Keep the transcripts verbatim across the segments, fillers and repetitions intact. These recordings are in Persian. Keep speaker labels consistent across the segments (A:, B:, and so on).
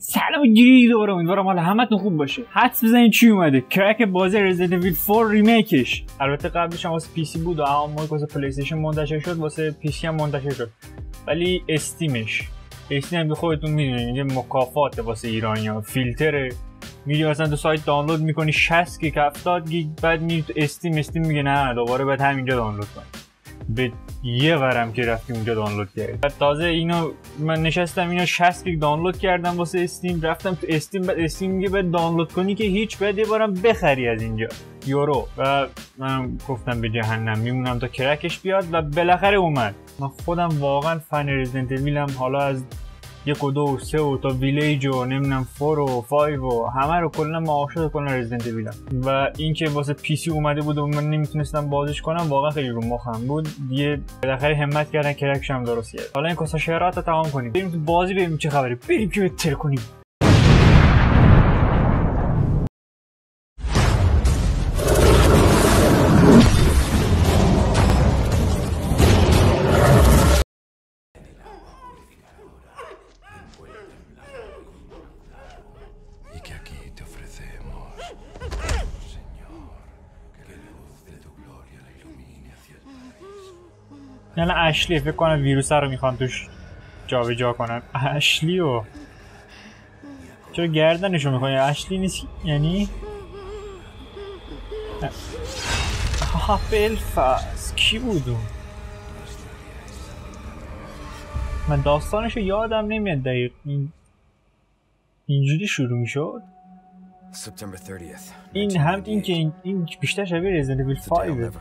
A: سلام گیری دوباره، امیدوارم حال همتون خوب باشه. حدس بزنید چی اومده؟ کرک بازی رزیدنت ایویل فور ریمیکش. البته قبلش هم واسه پی سی بود و اما واسه پلی استیشن منتشر شد، واسه پی سی هم منتشر شد. ولی استیمش استیم هم خودتون میدونید یه مکافات واسه ایرانیا، فیلتر میری مثلا تو سایت دانلود میکنی شصت گیگ هفتاد گیگ، بعد میری تو استیم استیم میگه نه دوباره بعد همینجا دانلود کن. به یه ورم که رفتیم اونجا دانلود کردیم. بعد تازه اینو من نشستم اینو شصت گیگ دانلود کردم واسه استیم، رفتم تو استیم بعد استیم میگه بعد دانلود کنی که هیچ، بعد یه بارم بخری از اینجا یورو. و من گفتم به جهنم میمونم تا کرکش بیاد و بالاخره اومد. من خودم واقعا فن رزیدنت ایویلم، حالا از یک و دو و سه و تا ویلیج و نمیدونم فور و فایو و همه رو کلا ما عاشق کلا رزیدنت ایویلم. و اینکه واسه پی سی اومده بود و من نمیتونستم بازیش کنم واقعا خیلی رو مخم بود. دیگه بالاخره همت کردن کرکش هم درست کرد. حالا این کاسا شهرات رو تمام کنیم، بریم تو بازی ببینیم چه خبره، بریم که بهتر کنیم. یعنی اشلی فکر کنم ویروس رو میخوان توش جا جا کنن. اشلی و چرا گردنشو میخوان؟ اشلی نیست یعنی ها بلفاس کی بود اون؟ من داستانشو یادم نمیاد دقیق. این اینجوری شروع میشد. این هم این که این, این بیشتر شبیه رزیدنت ایویل فایو.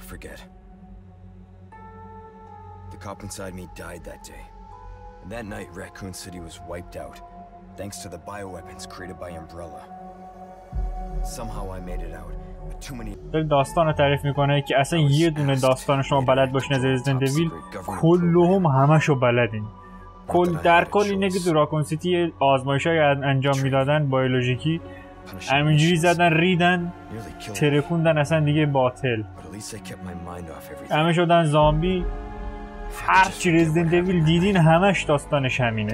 B: The cop inside me died that day. And that night, Raccoon City was wiped out, thanks to the bioweapons created by Umbrella. Somehow I made it out, but too many...
A: داستان رو تعریف میکنه که اصلا یه دونه داستان شما بلد باشین از رزیدنت ایویل، کلهم همشو بلدین. کل در کل اینه که تو راکون سیتی آزمایش‌های انجام میدادن بیولوژیکی، همینجوری زدن ریدن ترکوندن اصلا دیگه باطل، همه شدن زامبی. هر چی رزیدنت ایویل دیدین همش داستانش همینه.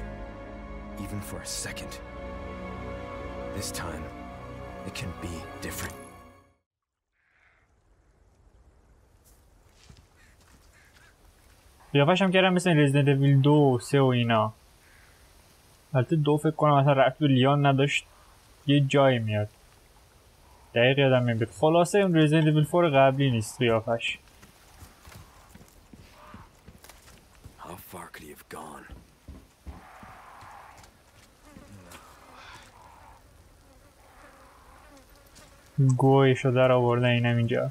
A: قیافش هم کردم مثل رزیدنت ایویل دو سه و اینا. البته دو فکر کنم اصلا ربط به لیان نداشت، یه جایی میاد دقیق یادم نمیاد. خلاصه اون رزیدنت ایویل فور قبلی نیست قیافش.
B: How far could he have gone?
A: گویشو در آوردن اینم اینجا.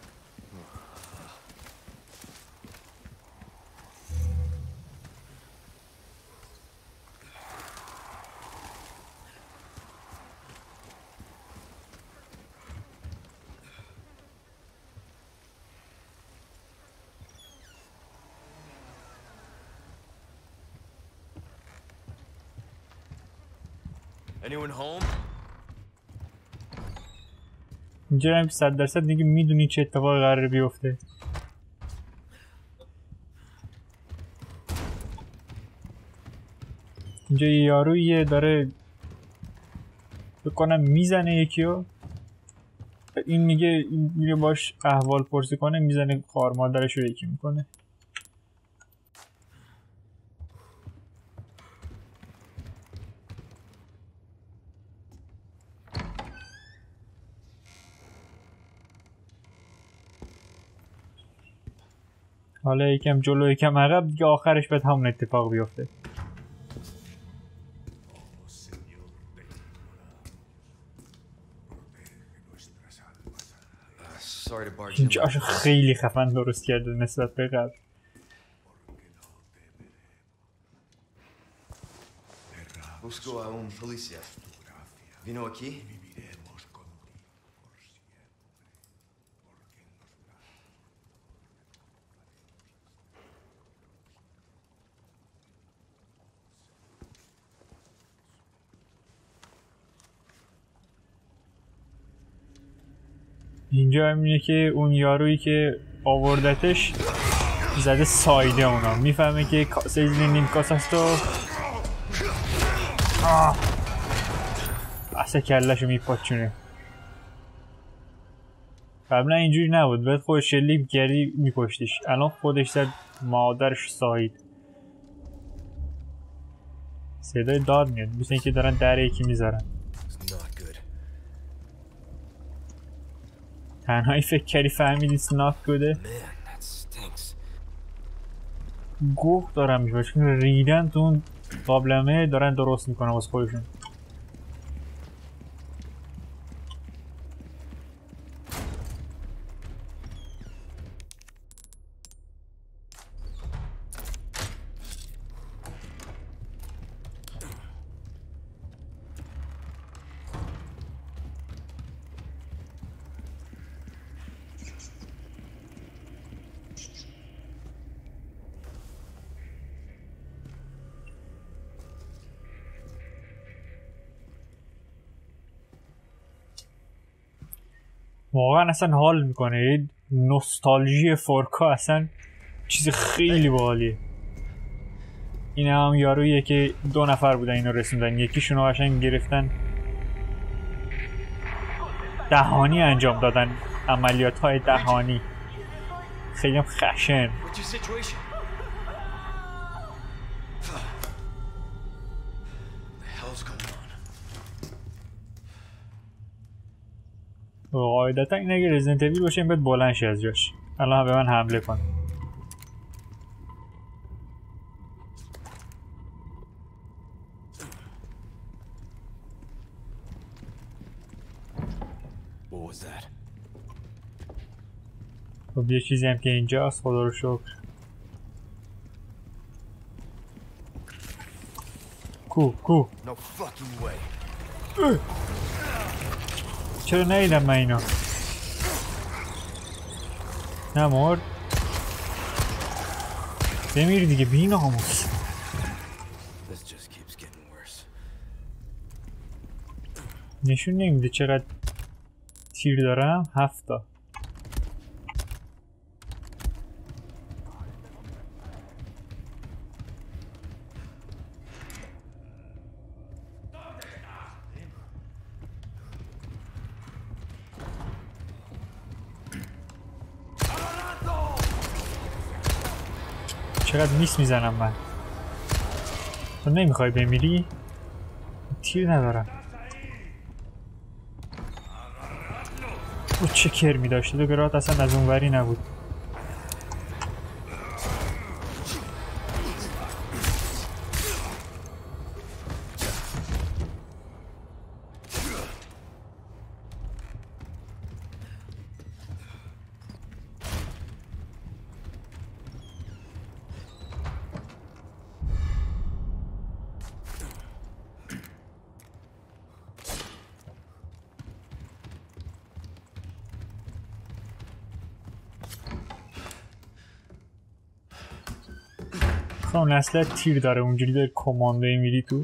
B: Anyone home?
A: اینجا هم صد درصد دیگه میدونی چه اتفاقی قراره بیفته. اینجا یه یارویه داره بکنم میزنه یکیو، این میگه میگه باش احوال پرسی کنه، میزنه خوار مادرش رو یکی میکنه. حالا یکم جلو یکم عقب دیگه آخرش باید همون اتفاق بیفته. اینجاش خیلی خفن درست کرده نسبت به قبل.
B: Busco a un policía. Vino aquí?
A: اینجا همینه که اون یارویی که آوردتش زده سایده اونا، میفهمه که کاسه نیم کاسه است و اصلا کلشو میپاچونه. قبلا اینجوری نبود، باید خودش شلیک گری میپشتش، الان خودش زد مادرش سایید. صدای داد میاد، مثل اینکه دارن در یکی میذارن. تنهایی فکر کردی فهمیدی سناک گوده؟ گوه دارن میشه ریدن تو اون قابلمه، دارن درست میکنن واسه خودشون. واقعا اصلا حال میکنه، نوستالژی فورکا اصلا چیز خیلی باحالیه. این هم یارویه که دو نفر بودن اینو رسوندن، یکیشون رو قشنگ گرفتن دهانی انجام دادن، عملیات های دهانی، خیلی هم خشن. قاعدتا این اگه رزیدنت ایویل باشه این باید بلند شه از جاش. الان هم به من حمله کن. خب یه چیزی هم که اینجاست، خدا رو شکر. کو کو چرا نیدم من اینا؟ نمورد؟ بمیر دیگه بی ناموس. نشون نمیده چقدر تیر دارم. هفتا. چقدر میس میزنم من. تو نمیخوای بمیری؟ تیر ندارم. او چه کرمی داشته، دو گرات اصلا از اونوری نبود. اون اصلا تیر داره، اونجوری داره کماندوی میری تو.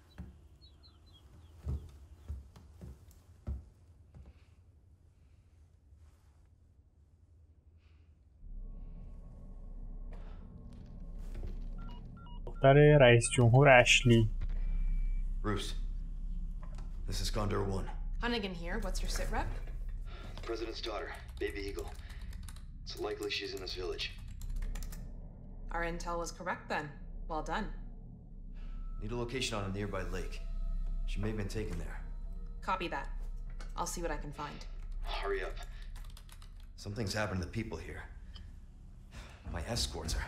A: دختر رئیس جمهور اشلی.
C: Bruce, this is Condor one.
D: Hunnigan here. What's your sit rep?
C: President's daughter, Baby Eagle. It's likely she's in this village.
D: Our intel was correct then. Well done.
C: Need a location on a nearby lake. She may have been taken there.
D: Copy that. I'll see what I can find.
C: Hurry up. Something's happened to the people here. My escorts are...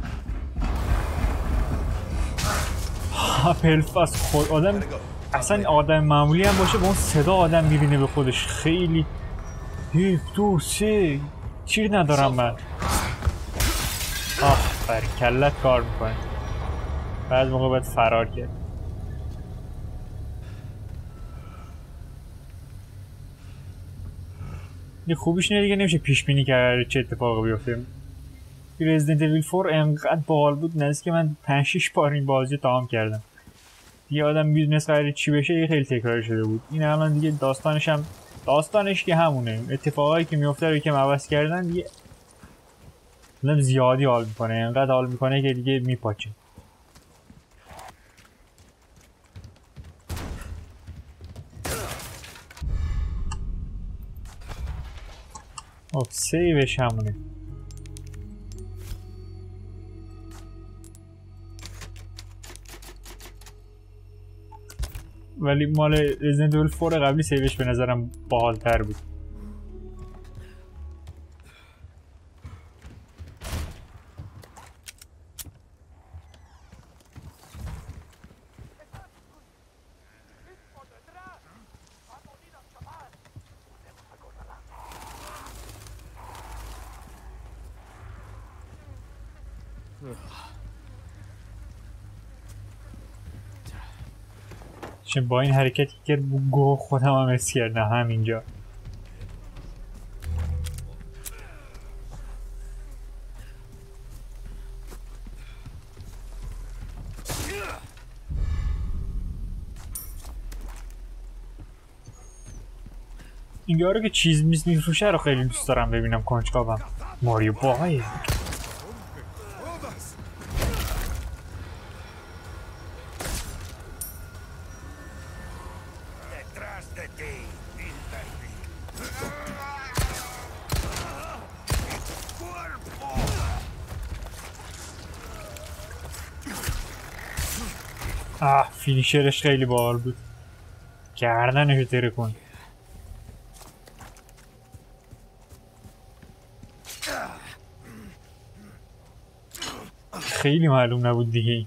A: پلفاس خود آدم اصلا آدم معمولی هم باشه با اون صدا آدم میبینه به خودش. خیلی یک دو سه چیر ندارم من. آه بر کلت کار میکنه. بعد موقع باید فرار کرد. یه خوبیش نه دیگه نمیشه پیش بینی کرد چه اتفاقی بیفته. رزیدنت ایویل فور انقدر باحال بود نزدیک که من پنج شش بار این بازی تمام کردم. یه آدم میدونست قراره چی بشه، یه خیلی تکراری شده بود. این الان دیگه داستانش هم داستانش که همونه، اتفاقایی که میفته رو که عوض کردن دیگه آدم زیادی حال میکنه، انقدر حال میکنه که دیگه میپاچه. خب سیوش همونه. ولی مال رزیدنت ایول فور قبلی سیوش به نظرم باحال‌تر بود. چون با این حرکتی که گو خودم هم حس کردم همینجا. این یارو که چیز میز میفروشه رو خیلی دوست دارم ببینم کنجکاوم. ماریو باهای آه فینیشرش خیلی باحال بود. گردنشو تره کن. خیلی معلوم نبود دیگه.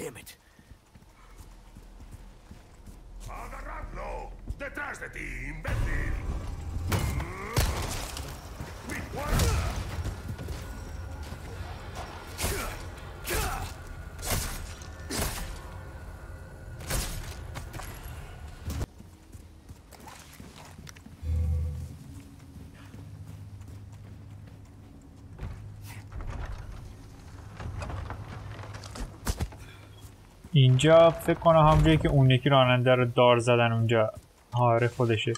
A: اینجا فکر کنم همونجایی که اون یکی راننده رو دار زدن اونجا. آره خودشه.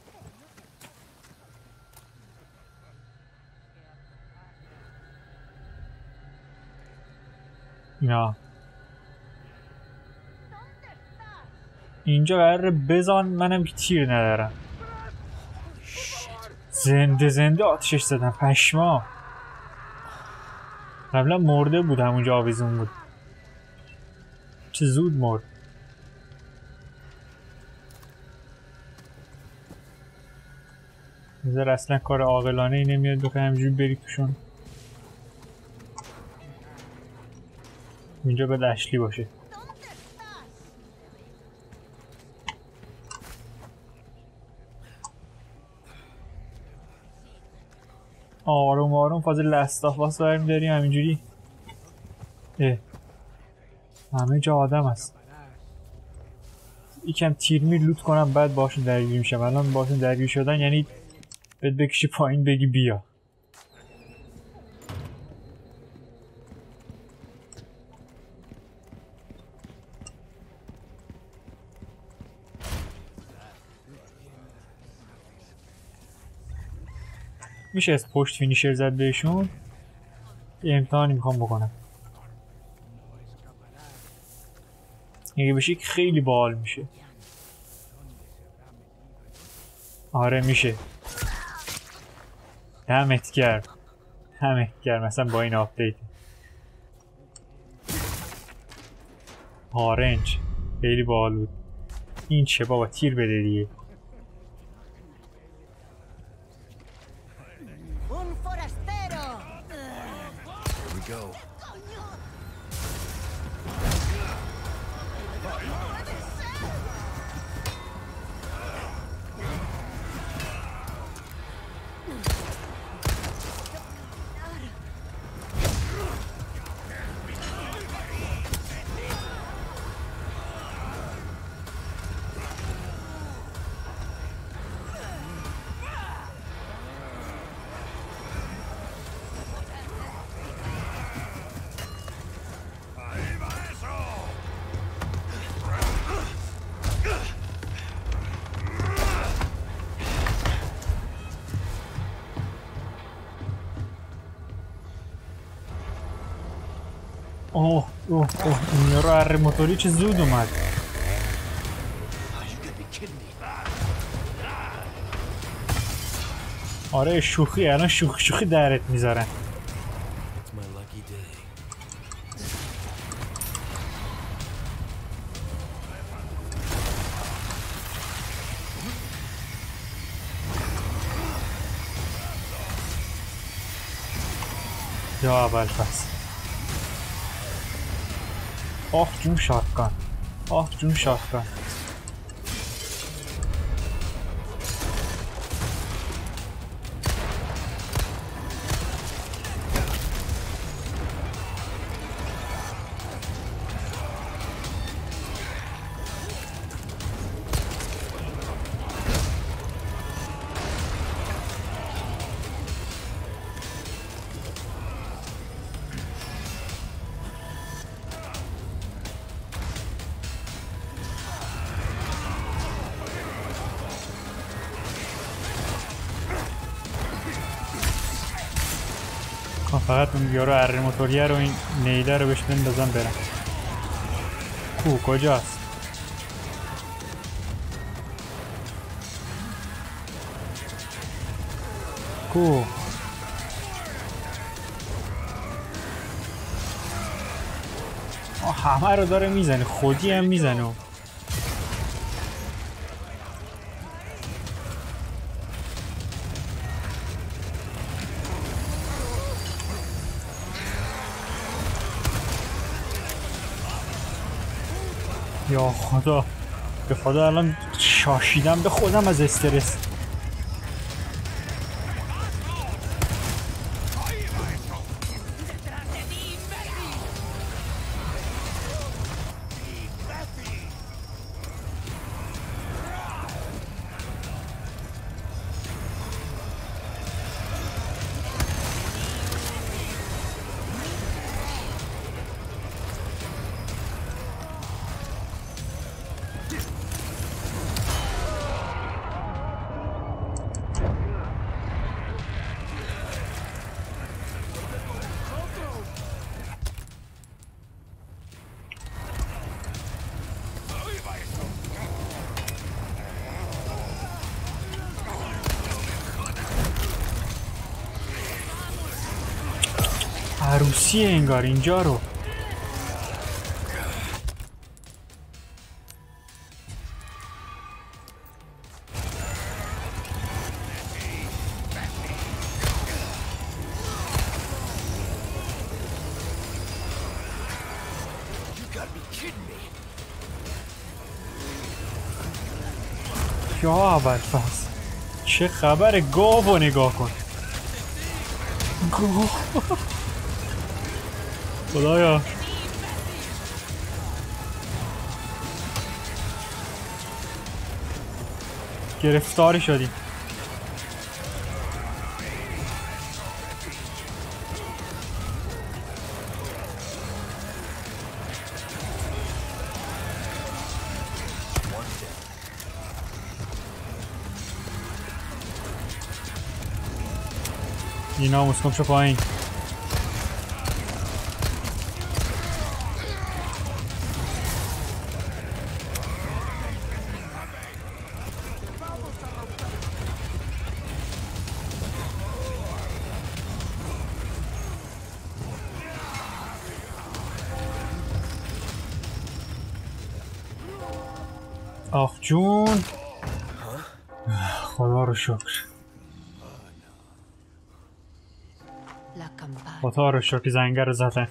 A: نه اینجا قراره بزن منم که تیر ندارم. زنده زنده آتشش زدن پشما. قبلا مرده بود همونجا آویزون بود. چه زود مرد. نظر اصلا کار عاقلانه ای نمیاد بخوای همجوری بری توشون. اینجا باید اشلی باشه. آروم آروم فاز لستاف باس برمی داریم همینجوری. اه همه جا آدم هست. یکم تیر میر لوت کنم بعد باشون درگیر میشم. الان باشون درگیر شدن یعنی بهت بکشی پایین بگی بیا. میشه از پشت فینیشر زد بهشون. یه امتحانی میخوام بکنم. اگه بشه خیلی باحال میشه. آره میشه. دمت گرم. دمت گرم مثلا با این آپدیت. آرنج خیلی باحال بود. این چه بابا تیر بده دیگه. اوه اوه اوه این یارو اره موتوری چه زود اومد. آره شوخی الان شوخی شوخی درت میذارن. یا اول پس آه جون شاتگان آه جون شاتگان فقط اون یارو اره موتوریه رو این نیده رو بهش بندازم برم. کو کجاست؟ کو آه همه رو داره میزنه خودی هم میزنه. یا خدا به خدا الان شاشیدم به خودم از استرس. عروسیه انگار اینجا رو. یا اول فصل چه خبر گاو رو نگاه کن. گاو خدایا گرفتاری شدیم. اینا مسکم شو پایین. آخ جون خدا رو شکر خدا رو شکر زنگه رو زدن.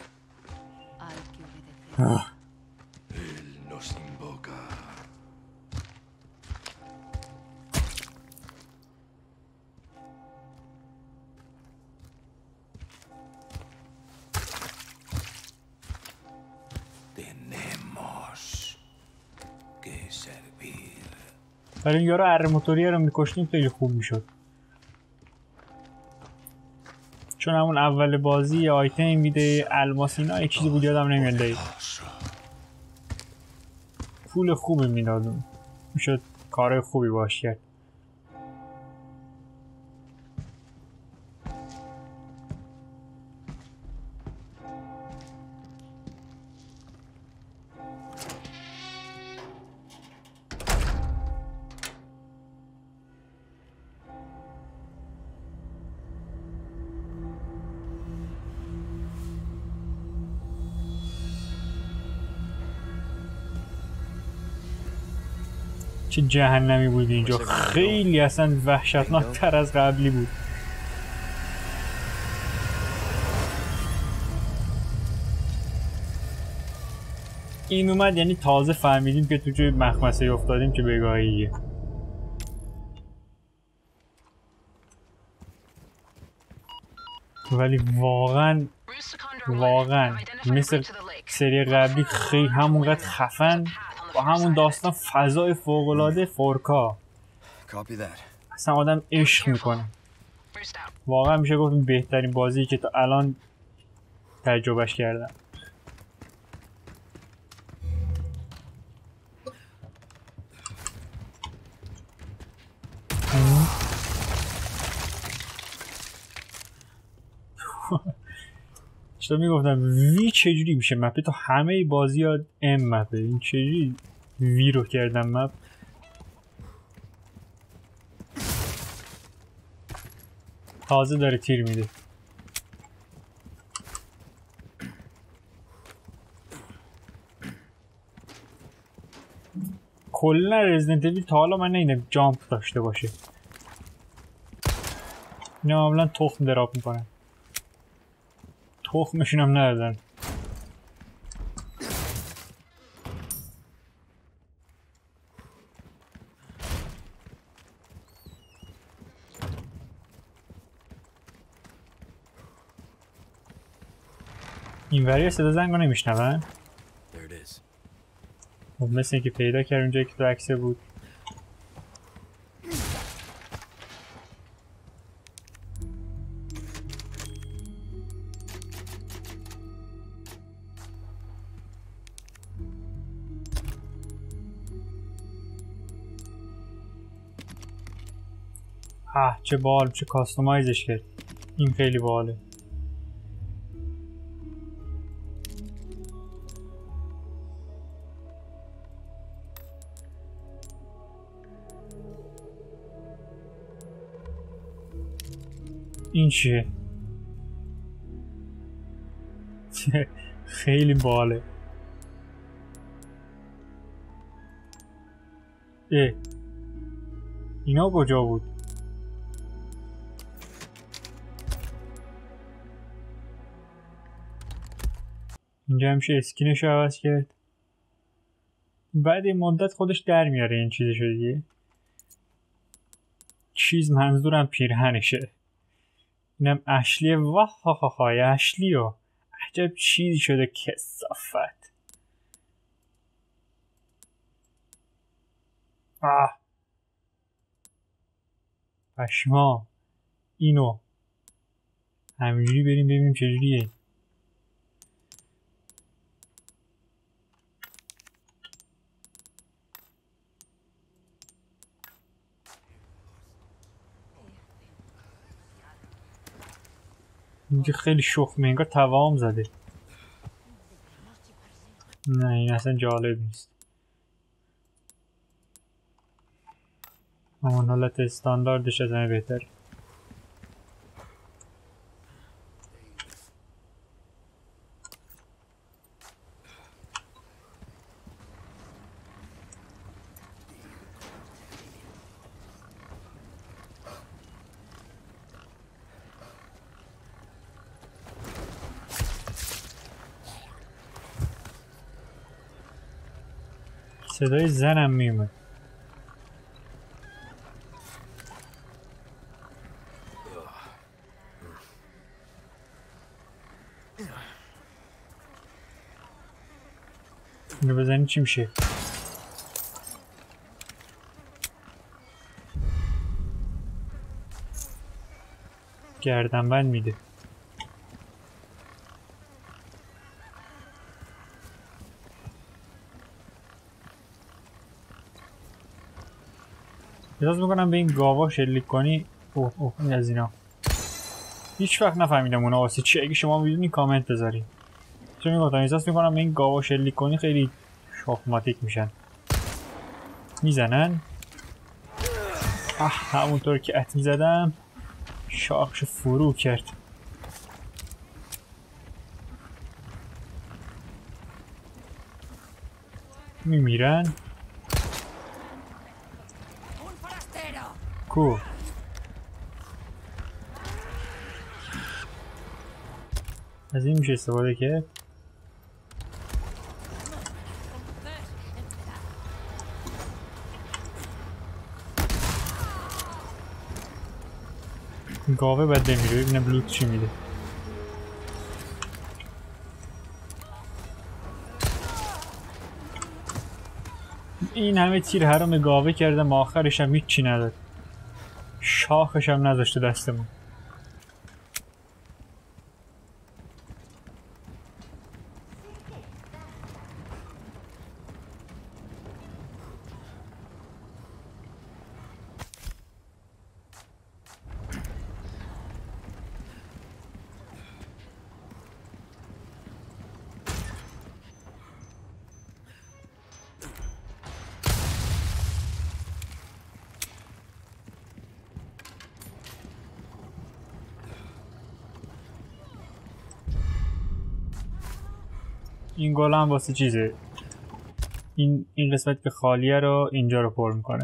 A: ولی این یارو اره موتوریه رو میکشتیم خیلی خوب میشد، چون همون اول بازی آیتم میده الماس اینا یک چیزی بود یادم نمیاد دقیق پول خوبی میداد، میشد کار خوبی باش کرد. چه جهنمی بود اینجا، خیلی اصلا وحشتناک تر از قبلی بود. این اومد یعنی تازه فهمیدیم که تو چه مخمسه افتادیم که بگاهیه. ولی واقعا واقعا مثل سری قبلی خیلی همونقدر خفن با همون داستان فضای فوق‌العاده فور کا اصلا آدم عشق میکنه. واقعا میشه گفت بهترین بازی که تا الان تجربهش کردم. چطور میگفتم وی چجوری میشه مپه؟ تو همه بازی ها ام مپه، این چجوری وی رو کردم مپ؟ تازه داره تیر میده. کلا رزیدنت ایویل تا حالا من ندیدم جامپ داشته باشه. اینا معمولا تخم دراپ میکنن، تخمشون هم ندادن. این وری صدا زنگ رو نمیشنون؟ خب مثل اینکه پیدا کرد اونجایی که تو عکسه بود. آه چه باحال، چه کاستومایزش کرد. این خیلی باحاله. این چیه؟ خیلی باحاله. اه اینا کجا بود؟ اینجا همیشه اسکینش رو عوض کرد. بعد این مدت خودش در میاره این چیزشو دیگه. چیز منظورم پیرهنشه. اینم اشلیه. واه ها ها های اشلیو، عجب چیزی شده کثافت. آه پشما. اینو همینجوری بریم ببینیم چجوریه. اینجا خیلی شخمه، انگار توام زده. نه این اصلا جالب نیست. همون حالت استانداردش از همه بهتر. صدای زنم میومد. اینو بزنی چی میشه؟ گردنبند میده. احساس میکنم به این گاوا شلیک کنی. اوه اوه این از اینا هیچ وقت نفهمیدم اونا واسه چی. اگه شما میدونی کامنت بذارین. چون میگفتم احساس میکنم به این گاوا شلیک کنی خیلی شاخماتیک میشن. میزنن. آه همونطور که ات میزدم شاخشو فرو کرد. میمیرن. کو از این میشه استفاده کرد. گاوه باید بمیره ببینم لوت چی میده. این همه تیر حرام گاوه کردم آخرش هم هیچی نداد. شاخش هم نذاشته دستمون. این گل هم واسه چیزه، این این قسمت که خالیه رو اینجا رو پر میکنه.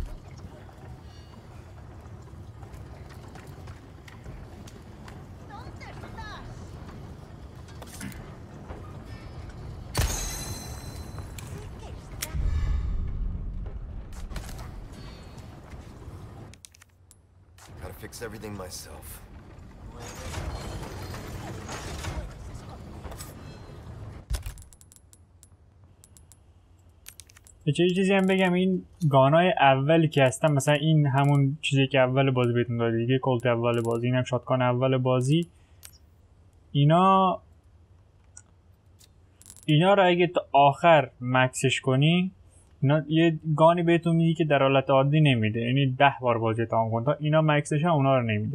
B: Gotta fix everything myself.
A: یه چیزی هم بگم، این گانای اولی که هستن، مثلا این همون چیزی که اول بازی بهتون داده دیگه، کلت اول بازی، این هم شاتگان اول بازی، اینا اینا رو اگه تا آخر مکسش کنی، اینا یه گانی بهتون میدی که در حالت عادی نمیده، یعنی ده بار بازی تمام کن تا اینا مکسش هم اونا رو نمیده.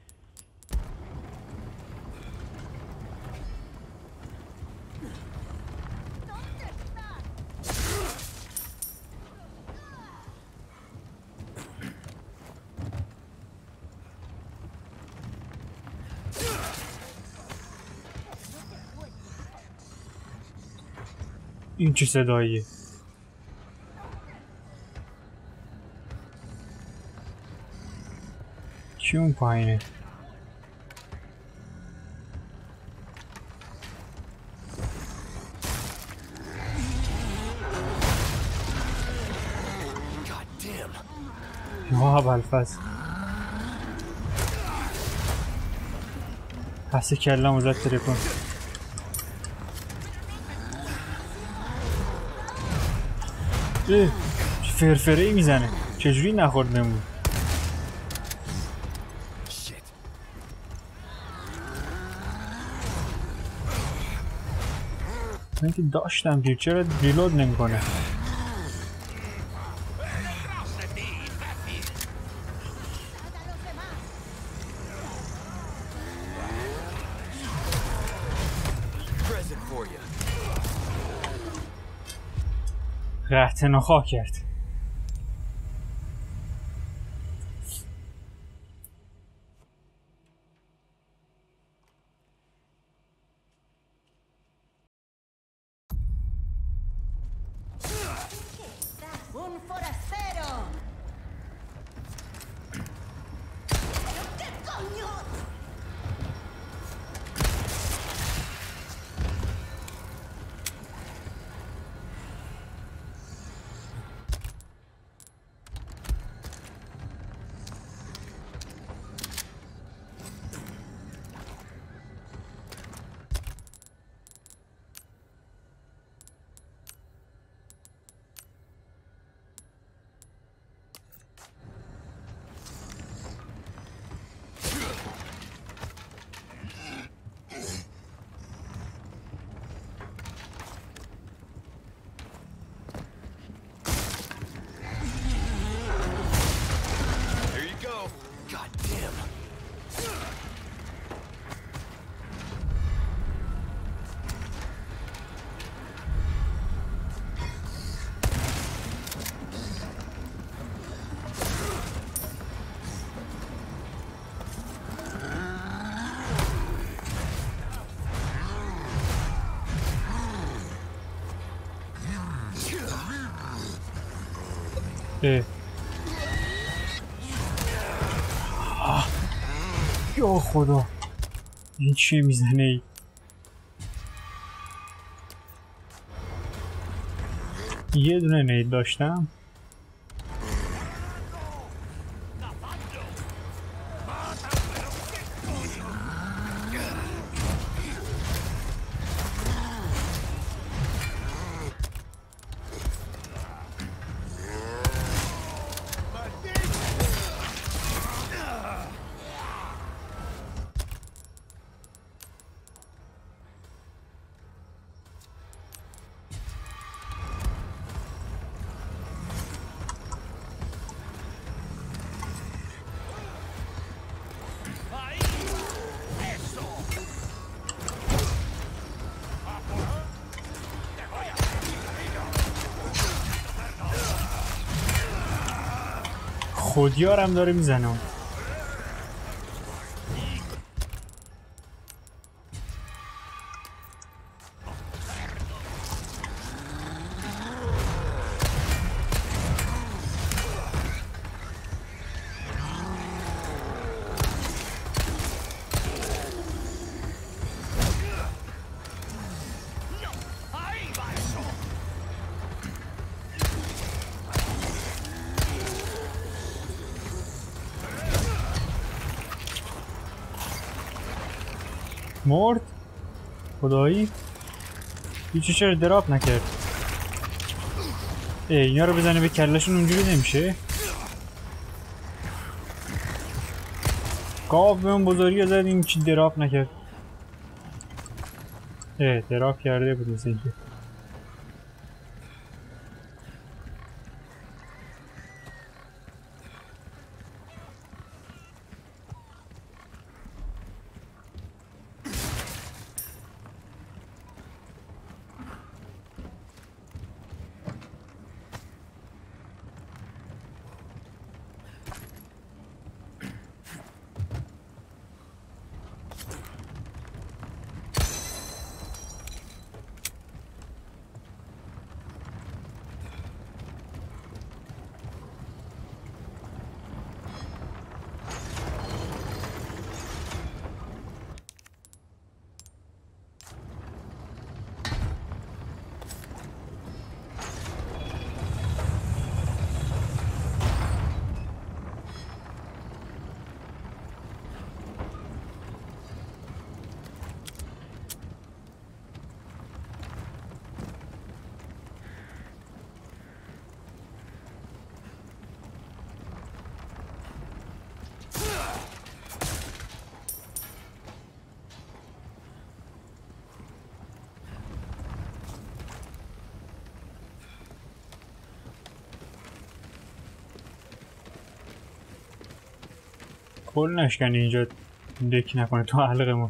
A: این چه صداییه؟ چی اون پایینه؟ واه بلفز پس کلم زد ترکون. اه فرفره ای میزنه، چجوری نخورد بمون؟ من که داشتم دیر، چرا ریلود نمیکنه؟ قطع نخواه کرد. اه یا خدا این چیه میزنه ای؟ یه دونه نید داشتم. خودیارم داره میزنه. مرد؟ خدایی؟ هیچی چرا دراپ نکرد؟ ای اینا رو بزنه به کلشون اونجوری نمیشه؟ گاو به اون بزرگی رو زدیم چی دراپ نکرد؟ ای دراپ کرده بود مثل اینکه. کل نشکنی اینجا دک نکنه تو حلقمون.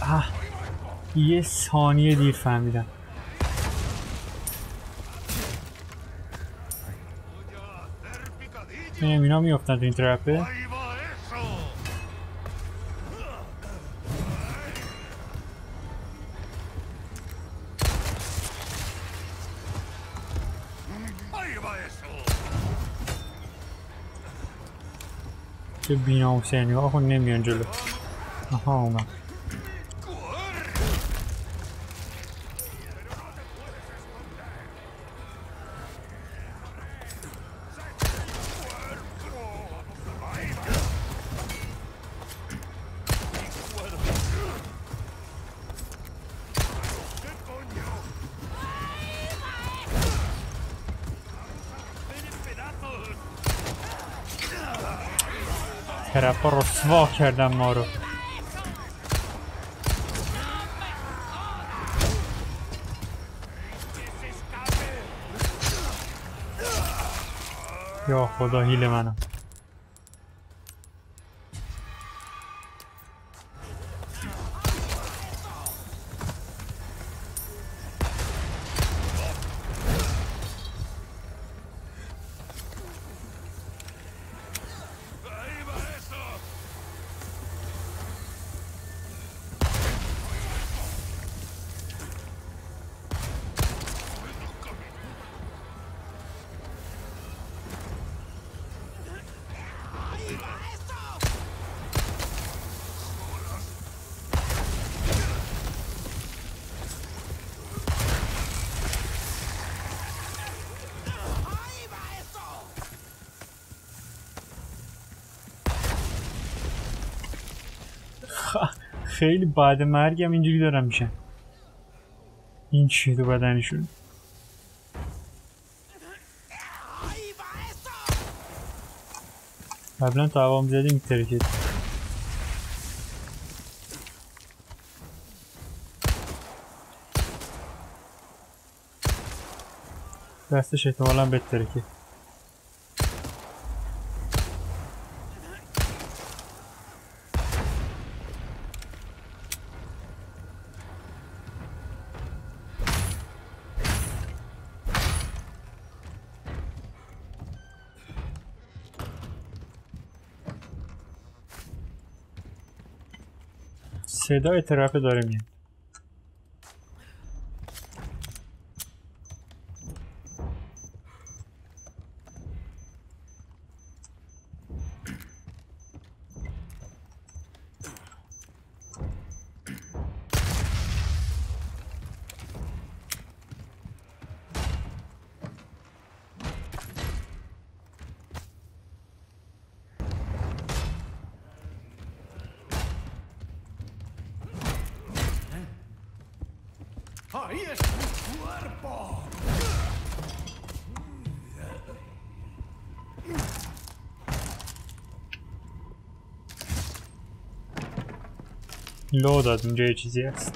A: آه. یه ثانیه دیر فهمیدم. اینم اینا میافتن تو این ترپه. چه بی‌ناموسی نگاه کن نمیان جلو. آها اومد. ترپا رسوا کردم ما رو. یا خدا هیل منم. خیلی بعد مرگم اینجوری دارم میشن. این چیه تو بدنشون؟ قبلا تا هوا میزدی میترکید. دستش احتمالا بترکید. صدای ترپه داره میاد.
E: ¡Ahí es tu cuerpo!
A: لو داد اونجا یه چیزی هست.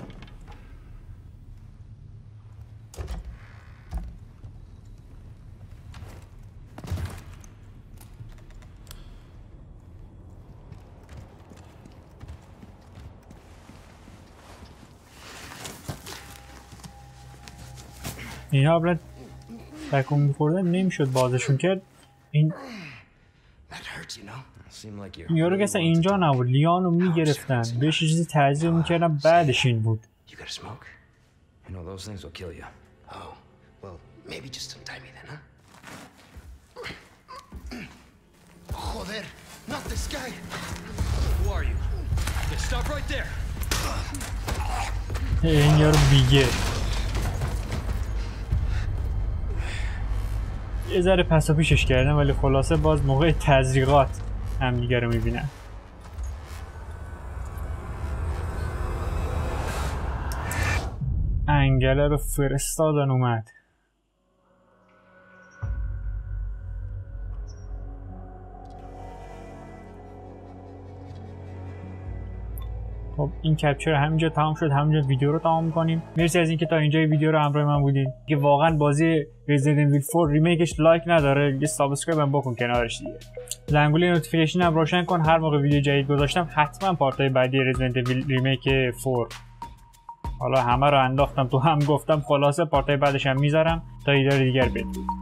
A: اینها قبلا تکون میخوردن نمیشد بازشون کرد. این یارو که اصلا اینجا نبود، لیانو میگرفتن بهش چیزی تعذیب میکردن بعدش این بود. این یارو بیگه یه ذره پس و پیشش کردن ولی خلاصه باز موقع تزریقات هم دیگه رو میبینن. انگله رو فرستادن اومد. خب این کپچر همینجا تمام شد، همینجا ویدیو رو تمام می‌کنیم. مرسی از اینکه تا اینجای ویدیو رو همراه من بودین. که واقعا بازی Resident Evil فور ریمیکش لایک نداره، یه سابسکرایب هم بکن کنارش دیگه. زنگوله نوتیفیکیشن هم روشن کن، هر موقع ویدیو جدید گذاشتم حتما پارتای بعدی Resident Evil ریمیک فور. حالا همه رو انداختم تو هم گفتم، خلاصه پارتای بعدش هم میذارم تا ایده دیگر بدید.